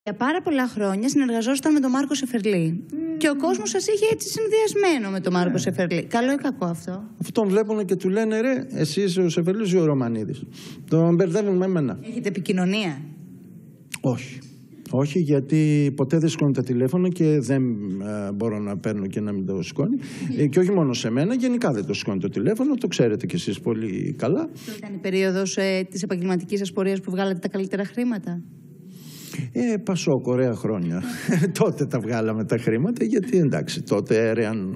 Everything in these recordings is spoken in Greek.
Για πάρα πολλά χρόνια συνεργαζόσασταν με τον Μάρκο Σεφερλή. Και ο κόσμος σας είχε έτσι συνδυασμένο με τον Μάρκο Σεφερλή. Καλό ή κακό αυτό? Αυτόν τον βλέπουν και του λένε ρε, εσύ είσαι ο Σεφερλής ή ο Ρωμανίδης. Τον μπερδεύουν με εμένα. Έχετε επικοινωνία? Όχι. Όχι, γιατί ποτέ δεν σηκώνει τα τηλέφωνα και δεν μπορώ να παίρνω και να μην το σηκώνει. Και όχι μόνο σε μένα, γενικά δεν το σηκώνει το τηλέφωνο, το ξέρετε κι εσείς πολύ καλά. Ήταν η περίοδος της επαγγελματικής σας πορείας που βγάλατε τα καλύτερα χρήματα? Πασόκ, ωραία χρόνια. Τότε τα βγάλαμε τα χρήματα, γιατί εντάξει, τότε έρεαν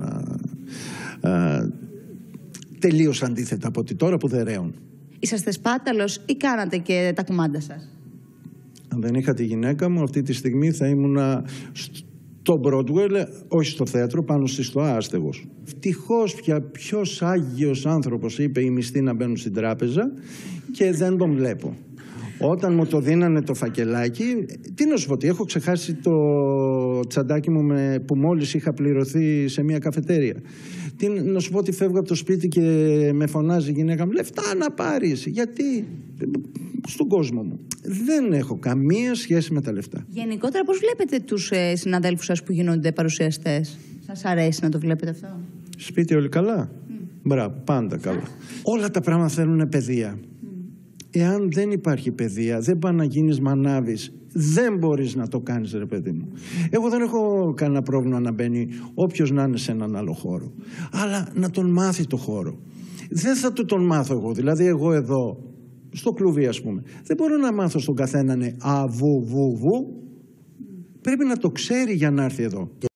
τελείως αντίθετα από ότι τώρα που δεν ρέουν. Είσαστε σπάταλος ή κάνατε και τα κουμάντα σας? Αν δεν είχα τη γυναίκα μου, αυτή τη στιγμή θα ήμουνα στο Broadway, όχι στο θέατρο, πάνω στη ΣΤΟΑ άστεγος. Ευτυχώς πια ποιος άγιος άνθρωπος είπε οι μισθοί να μπαίνουν στην τράπεζα και δεν τον βλέπω. Όταν μου το δίνανε το φακελάκι, τι να σου πω, ότι έχω ξεχάσει το τσαντάκι μου που μόλις είχα πληρωθεί σε μια καφετέρια. Τι να σου πω, ότι φεύγω από το σπίτι και με φωνάζει η γυναίκα μου, λεφτά να πάρεις, γιατί στον κόσμο μου. Δεν έχω καμία σχέση με τα λεφτά. Γενικότερα πώς βλέπετε τους συναδέλφους σας που γίνονται παρουσιαστές? Σας αρέσει να το βλέπετε αυτό? Σπίτι όλοι καλά? Μπράβο, πάντα καλά. Όλα τα πράγματα θέλουν παιδεία. Εάν δεν υπάρχει παιδεία, δεν πάει να γίνεις μανάβης. Δεν μπορείς να το κάνεις, ρε παιδί μου. Εγώ δεν έχω κανένα πρόβλημα να μπαίνει όποιος να είναι σε έναν άλλο χώρο. Αλλά να τον μάθει το χώρο. Δεν θα του τον μάθω εγώ. Δηλαδή εγώ εδώ, στο κλουβί ας πούμε, δεν μπορώ να μάθω στον καθέναν βου. Πρέπει να το ξέρει για να έρθει εδώ.